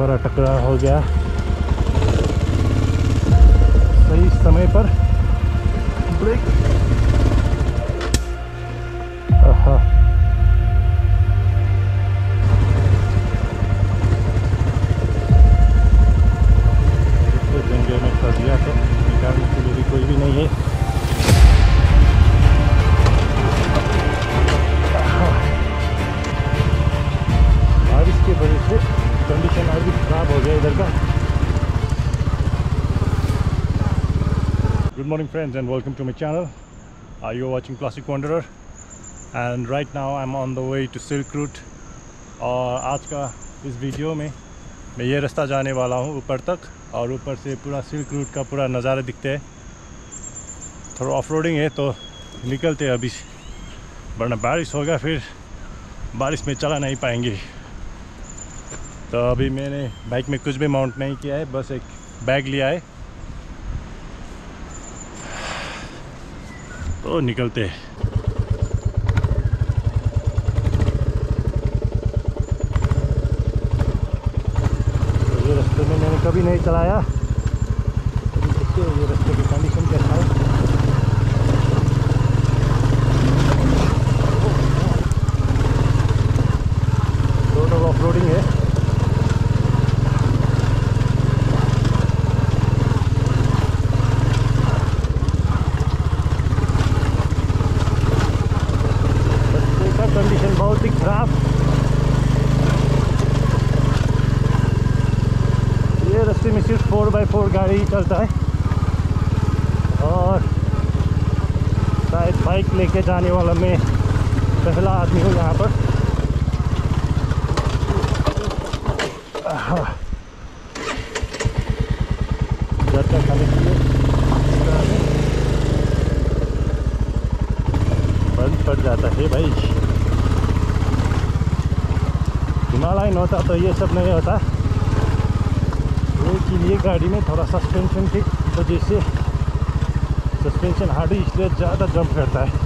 हमारा टकराव हो गया सही समय पर। ब्रेक तो जंगल में फंस गया तो निकालने के लिए भी कोई भी नहीं है। बारिश की वजह से कंडीशन और भी खराब हो गया इधर का। Good morning friends and welcome to my channel. You are watching classic wanderer and right now I am on the way to silk route. और आज का इस वीडियो में मैं ये रास्ता जाने वाला हूँ ऊपर तक, और ऊपर से पूरा सिल्क रूट का पूरा नज़ारा दिखते है। थोड़ा ऑफ रोडिंग है तो निकलते हैं अभी, वरना बारिश होगा फिर बारिश में चला नहीं पाएंगे। तो अभी मैंने बाइक में कुछ भी माउंट नहीं किया है, बस एक बैग लिया है तो निकलते हैं। तो ये रास्ते में मैंने कभी नहीं चलाया, देखिए ये रास्ते की कंडीशन कैसा है। टोटल ऑफ रोडिंग है। कंडीशन बहुत ही खराब। ये रास्ते में सिर्फ 4x4 गाड़ी चलता है, और शायद बाइक लेके जाने वाला मैं पहला आदमी हूँ यहाँ पर। जर्का खाने के लिए बंद पड़ जाता है भाई। हिमालयन होता तो ये सब नहीं होता, लेकिन ये गाड़ी में थोड़ा सस्पेंशन की वजह से सस्पेंशन हार्ड है, इसलिए ज़्यादा जंप करता है।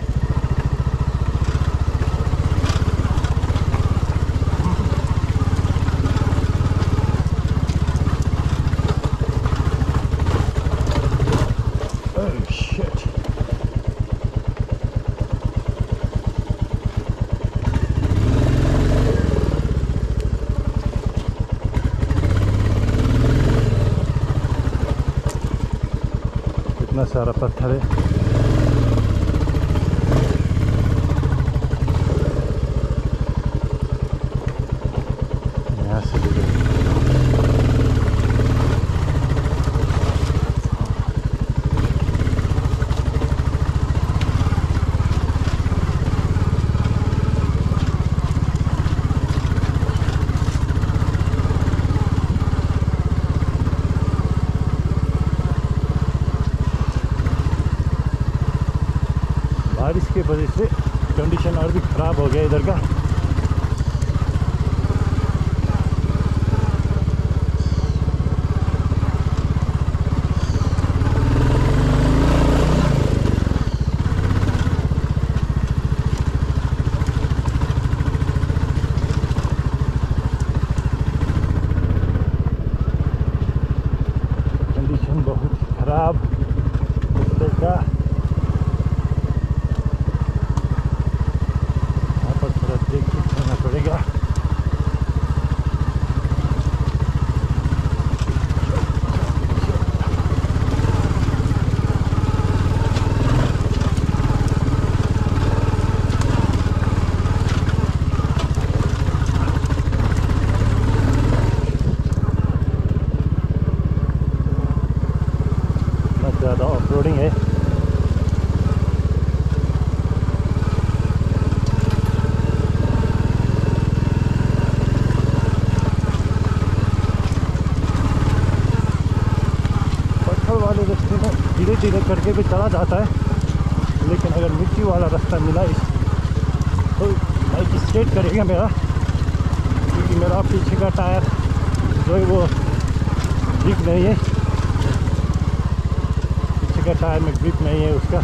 इतना सारा पत्थर है। यहाँ से बारिश की वजह से कंडीशन और भी ख़राब हो गया इधर का। कंडीशन बहुत ख़राब इधर का। पड़ेगा। बहुत ज़्यादा ऑफ रोडिंग है। धीरे धीरे करके भी चला जाता है, लेकिन अगर मिट्टी वाला रास्ता मिला तो बाइक स्ट्रेट करेगा मेरा, क्योंकि मेरा पीछे का टायर जो है वो ठीक नहीं है, पीछे का टायर में ग्रिप नहीं है उसका।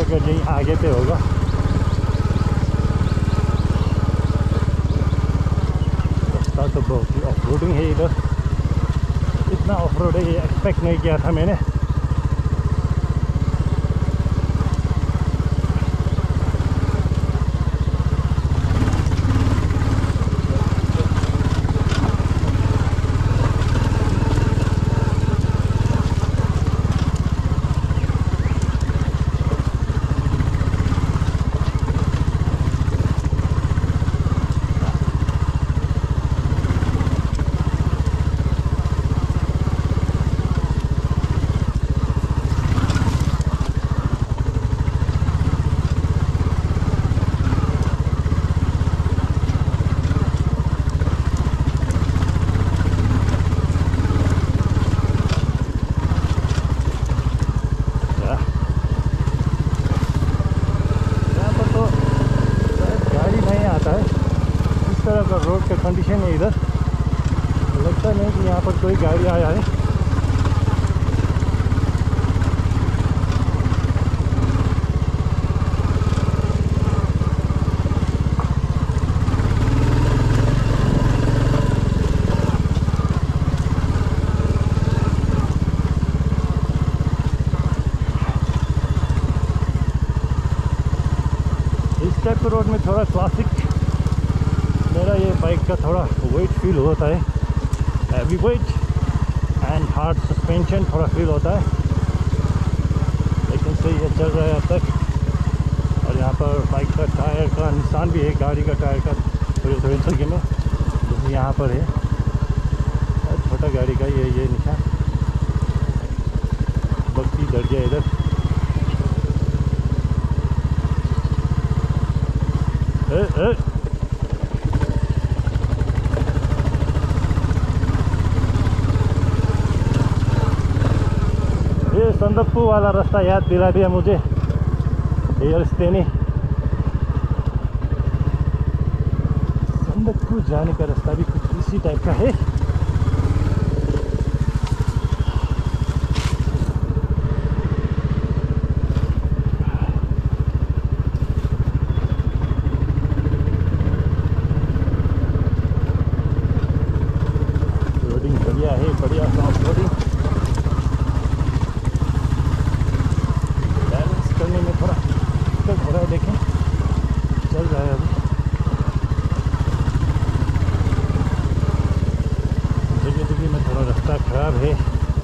शायद यहीं आगे पे होगा। रास्ता तो बहुत ही ऑफ रोडिंग है इधर, इतना ऑफ रोड है ये एक्सपेक्ट नहीं किया था मैंने। रोड का कंडीशन है इधर, लगता नहीं कि यहाँ पर कोई गाड़ी आया है। इस टाइप के रोड में थोड़ा क्लासिक मेरा ये बाइक का थोड़ा वेट फील होता है, heavy weight and hard suspension थोड़ा फील होता है, लेकिन सही है, चल रहा है अब तक। और यहाँ पर बाइक का टायर का निशान भी है, गाड़ी का टायर का थोड़ी जगह में, जैसे यहाँ पर है छोटा गाड़ी का ये निशान, बत्ती दर्जा इधर। ये संदकपू वाला रास्ता याद दिला दिया मुझे, ये रास्ते ने संदकपू जाने का रास्ता भी कुछ इसी टाइप का है। रोडिंग बढ़िया है, बढ़िया सॉफ्ट रोडिंग, करने में थोड़ा दिक्कत हो रहा है, देखें चल रहा है अभी। जगह में थोड़ा रास्ता खराब है।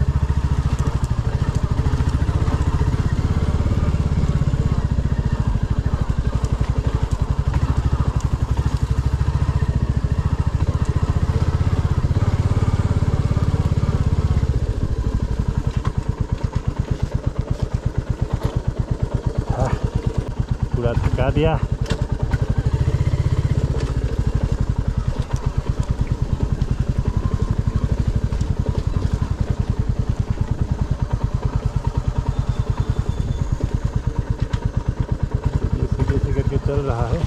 पूरा थका दिया। सीधे करके चल रहा है।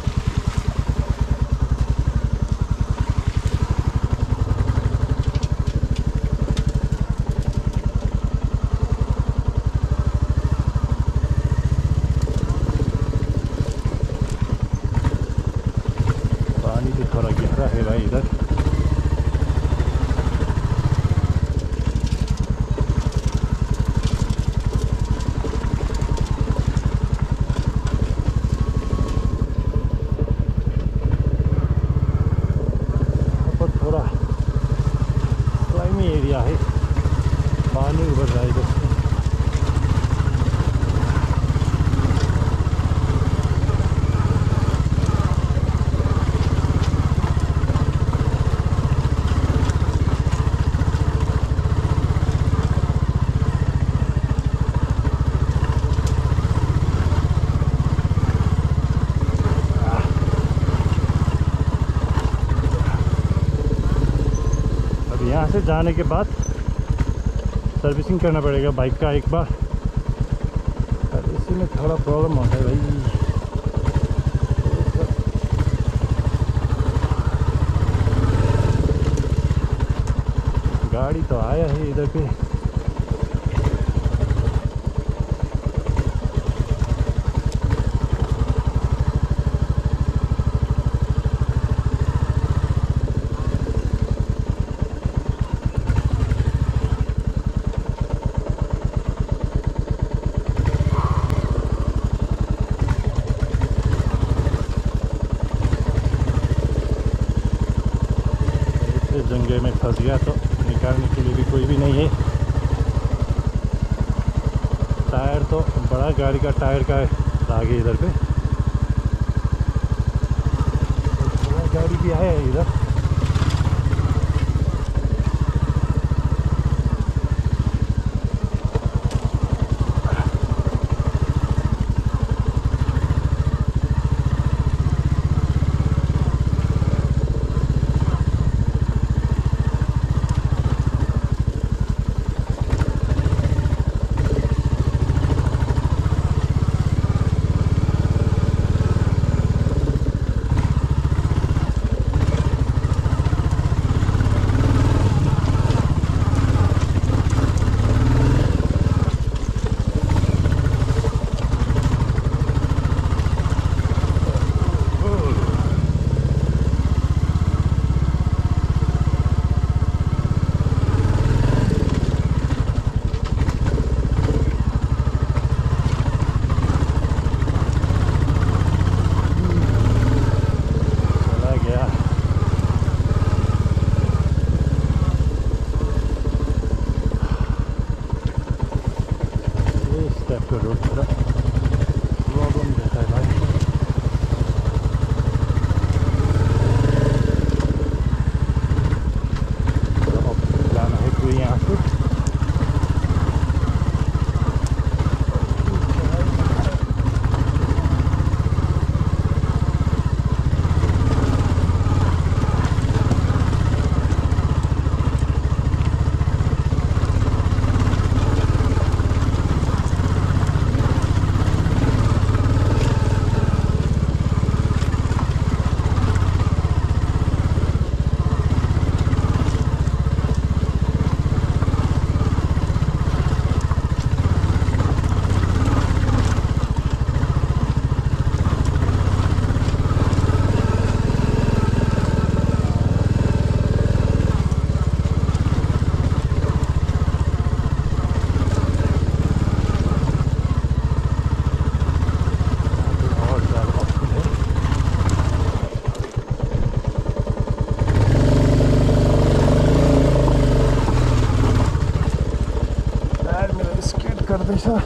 पानी तो थोड़ा गहरा है भाई इधर। थोड़ा क्लाइमी एरिया है, पानी उभर रहा है इधर से। यहाँ से जाने के बाद सर्विसिंग करना पड़ेगा बाइक का एक बार, और इसी में थोड़ा प्रॉब्लम होता है भाई। गाड़ी तो आया है इधर पे, फंस गया तो निकालने के लिए भी कोई भी नहीं है। टायर तो बड़ा गाड़ी का टायर का आगे इधर पे बड़ा गाड़ी भी है इधर। रोड थोड़ा प्रॉब्लम रहता है भाई। तो अब जाना है कोई यहाँ से कर दे सर।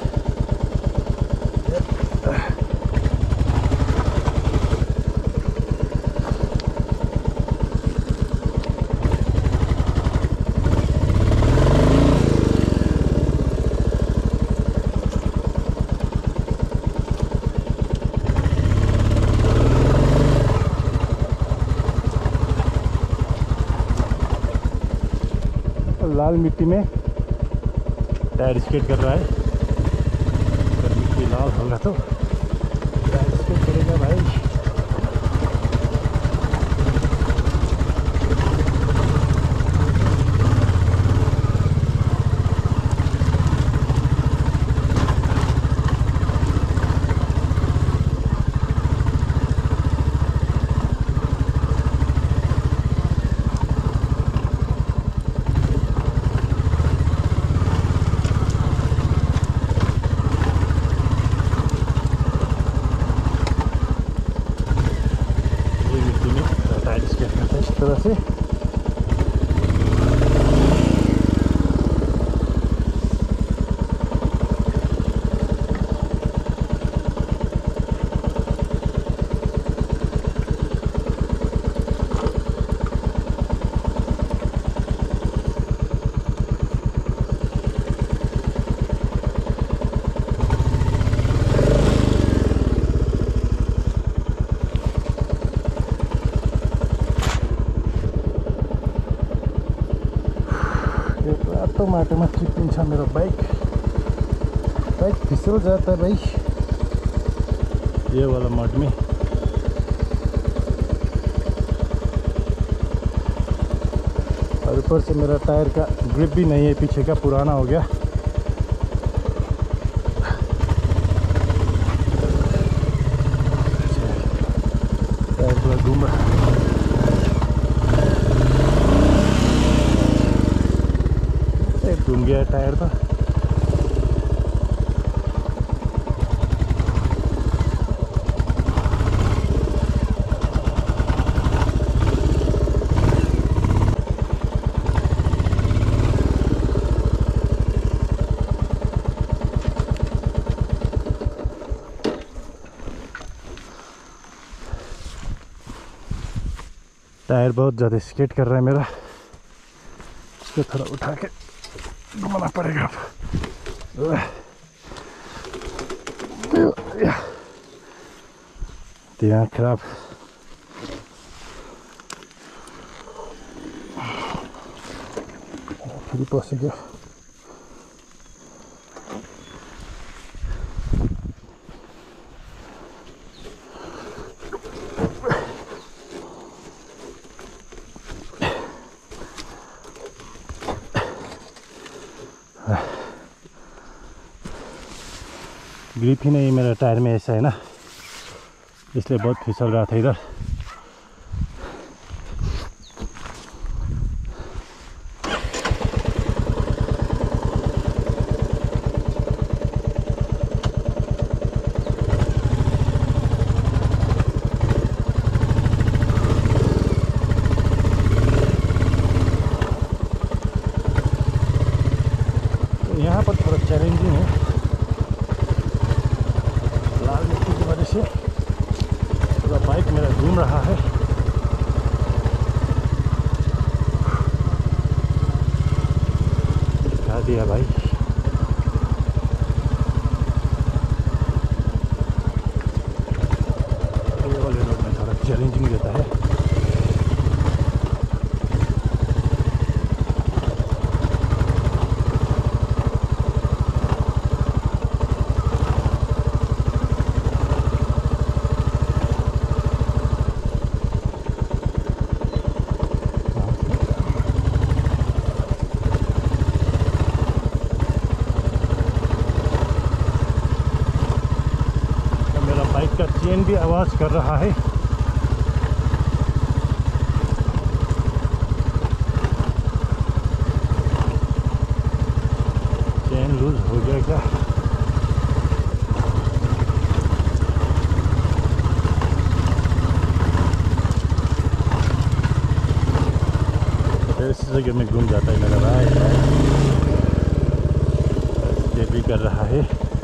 लाल मिट्टी में टायर स्केट कर रहा है। अगर मिट्टी लाल होगा तो टायर स्केट करेगा भाई। इस तरह से तो माटो में चिप्पिन्छ मेरो बाइक फिसल जाता है भाई ये वाला मड में। और ऊपर से मेरा टायर का ग्रिप भी नहीं है, पीछे का पुराना हो गया। टायर पूरा घूम रहा घूम गया टायर तो। टायर बहुत ज़्यादा स्केट कर रहा है मेरा, इसको थोड़ा उठा के घुमाना पड़ेगा अब। दिमाग खराब। फिर पहुँच गया। ग्रिप ही नहीं मेरा टायर में ऐसा है ना, इसलिए बहुत फिसल रहा था इधर। यहाँ पर थोड़ा चैलेंजिंग है, लाल मिट्टी की वजह से थोड़ा बाइक मेरा घूम रहा है। दिखा दिया भाई। ये वाले रोड में थोड़ा चैलेंजिंग रहता है। का चेन भी आवाज़ कर रहा है। चेन लूज हो गया क्या? इस जगह में घूम जाता है मेरा भाई। ये भी कर रहा है।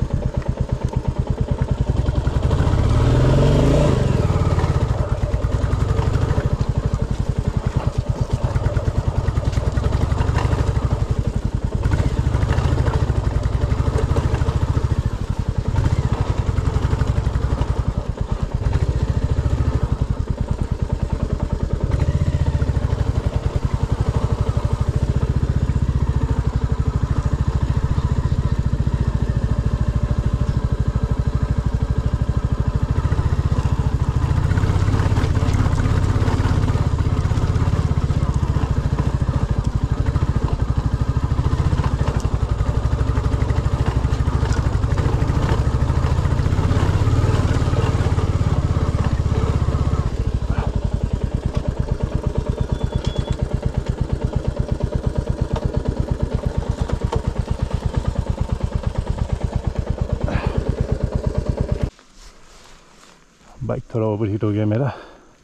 बाइक थोड़ा ओवरहीट हो गया मेरा।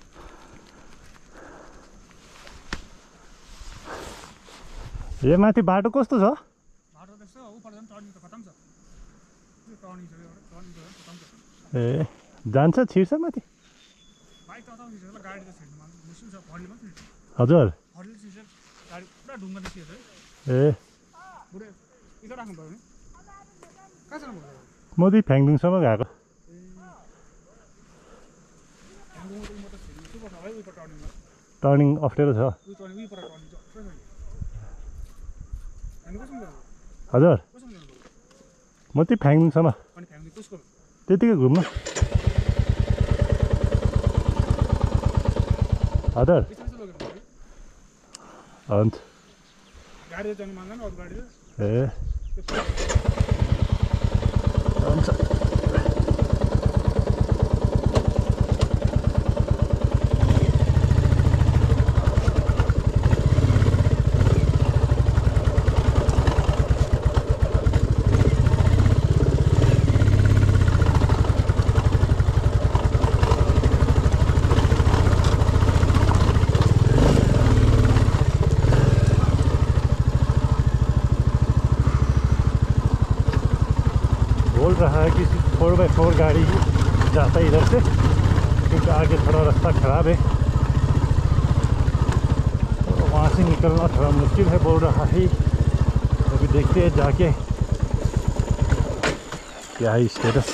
ये माथि बाटो कस्तो छ? बाटो त्यस्तो उपर झन् टर्निङ त खतम छ। यो टर्निङ छ, यो टर्निङ त खतम छ। ए जान्छ छिर्छ माथि? बाइक त अताउनु छिर्छ, गाडी त छिर्नु मुस्किल छ। हर्ली मात्र छिर्छ। हजुर हर्ली छिर्छ, गाडी पुरा ढुङ्गा निस्किन्छ है। ए बुढे इधर राख्नु पर्यो नि। कहाँ छ म? म चाहिँ फ्याङदुङसम्म गएको। टर्निङ अप्ठ्यारो छ। हजुर म चाहिँ फ्याङदुङसम्म त्यतिकै घुम्नु। हजुर हुन्छ। ए हुन्छ। बोल रहा है कि 4x4 गाड़ी जाता है इधर से, क्योंकि आगे थोड़ा रास्ता खराब है। वहाँ से निकलना थोड़ा मुश्किल है बोल रहा है। अभी देखते हैं जाके क्या है स्टेटस।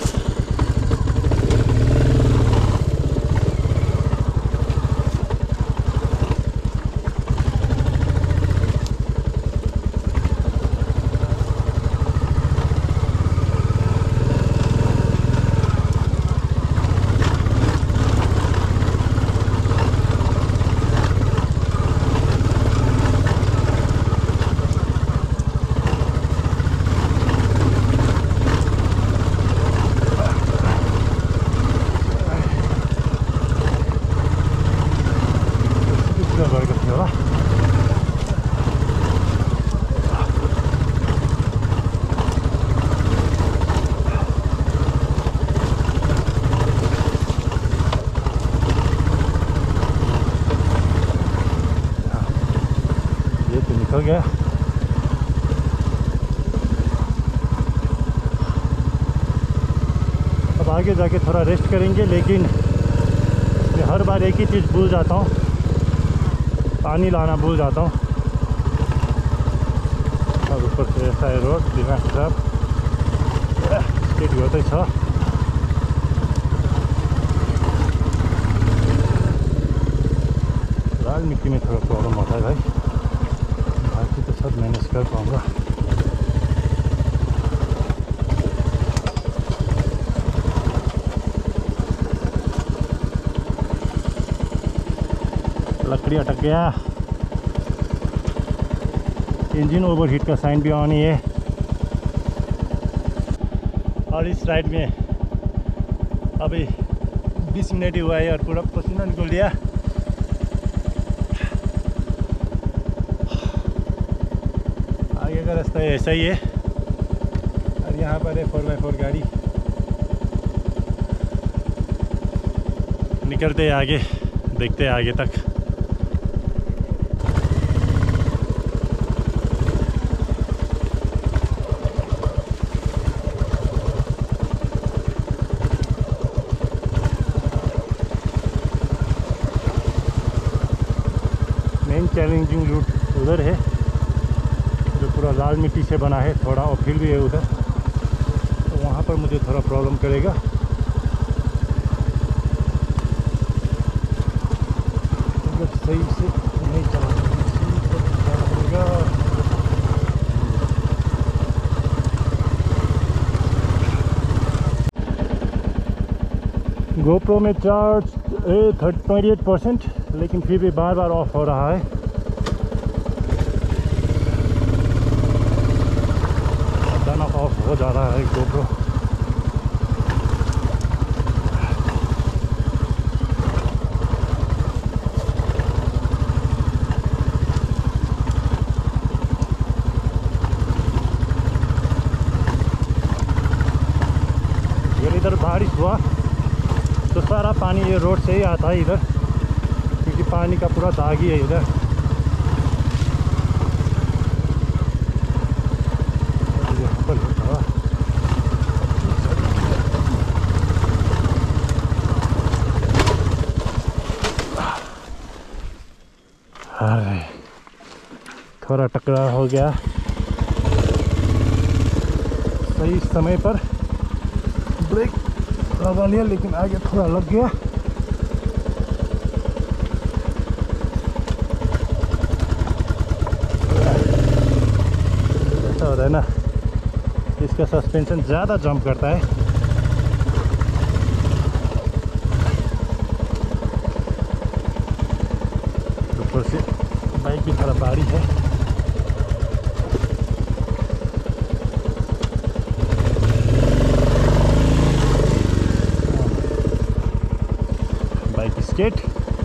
हो गया। अब आगे जाके थोड़ा रेस्ट करेंगे, लेकिन मैं हर बार एक ही चीज़ भूल जाता हूँ, पानी लाना भूल जाता हूँ। और ऊपर से ऐसा है रोड, दिमाग खराब स्टेट होता ही था। लाल मिट्टी में थोड़ा प्रॉब्लम होता है भाई, बाकी तो सब मैनेज कर पाऊँगा। लकड़ी अटक गया, इंजन ओवरहीट का साइन भी ऑन ही है। और इस राइड में अभी 20 मिनट ही हुआ है और पूरा पसीना निकल दिया। आगे का रास्ता ऐसा ही है और यहाँ पर है 4x4 गाड़ी। निकलते हैं आगे, देखते हैं आगे तक। मेन चैलेंजिंग रूट उधर है जो पूरा लाल मिट्टी से बना है, थोड़ा अपहिल भी है उधर, तो वहाँ पर मुझे थोड़ा प्रॉब्लम करेगा। अगर सही से नहीं चलाएगा। गोप्रो में चार्ज 28%, लेकिन फिर भी बार बार ऑफ हो रहा है। अचानक ऑफ हो जा रहा है गोप्रो। अगर इधर बारिश हुआ तो सारा पानी ये रोड से ही आता है इधर, क्योंकि पानी का पूरा दाग ही है इधर। थोड़ा टकराव हो गया, सही समय पर ब्रेक लगा लिया, लेकिन आगे थोड़ा लग गया। ऐसा होता है ना, इसका सस्पेंशन ज़्यादा जंप करता है। ऊपर से बाइक भी थोड़ा भारी है। बाइक स्केट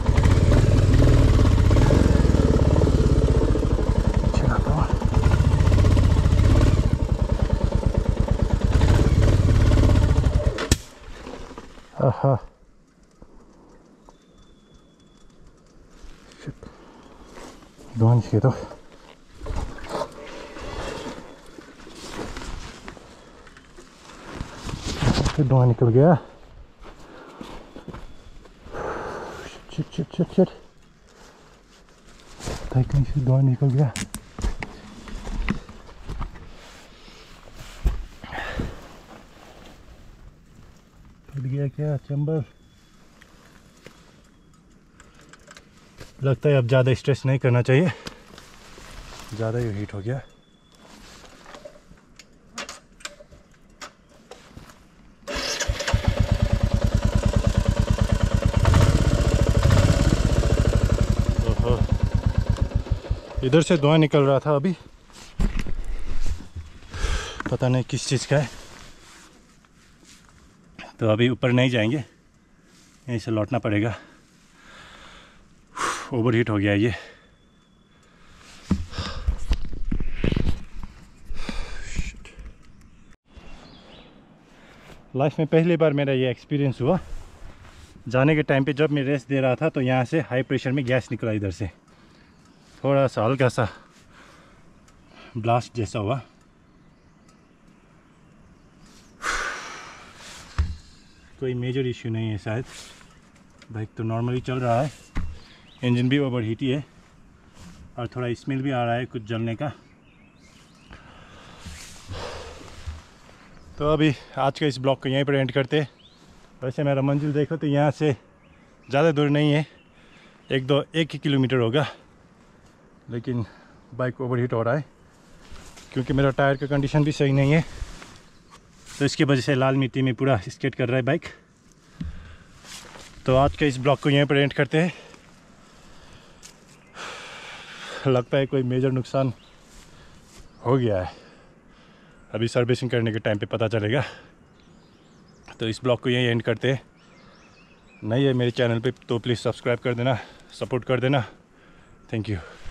aha धुआं निकले तो फिर धुआं निकल गया। शिट शिट शिट शिट लगता है कहीं से धुआं निकल गया। फट गया क्या चैम्बर? लगता है अब ज़्यादा स्ट्रेस नहीं करना चाहिए, ज़्यादा ही हीट हो गया। इधर से धुआं निकल रहा था अभी, पता नहीं किस चीज़ का है। तो अभी ऊपर नहीं जाएंगे, यहीं से लौटना पड़ेगा। ओवर हीट हो गया ये। लाइफ में पहली बार मेरा ये एक्सपीरियंस हुआ। जाने के टाइम पे जब मैं रेस्ट दे रहा था तो यहाँ से हाई प्रेशर में गैस निकला, इधर से थोड़ा सा हल्का सा ब्लास्ट जैसा हुआ। कोई मेजर इश्यू नहीं है शायद, बाइक तो नॉर्मली चल रहा है। इंजन भी ओवर हीट ही है और थोड़ा स्मेल भी आ रहा है कुछ जलने का। तो अभी आज का इस ब्लॉग को यहीं पर एंड करते। वैसे मेरा मंजिल देखो तो यहाँ से ज़्यादा दूर नहीं है, 1 ही किलोमीटर होगा, लेकिन बाइक ओवर हीट हो रहा है क्योंकि मेरा टायर का कंडीशन भी सही नहीं है। तो इसकी वजह से लाल मिट्टी में पूरा स्केट कर रहा है बाइक। तो आज के इस ब्लॉग को यहीं पर एंड करते हैं। लगता है कोई मेजर नुकसान हो गया है, अभी सर्विसिंग करने के टाइम पे पता चलेगा। तो इस ब्लॉग को यहीं एंड करते हैं। नहीं है मेरे चैनल पे तो प्लीज़ सब्सक्राइब कर देना, सपोर्ट कर देना। Thank you.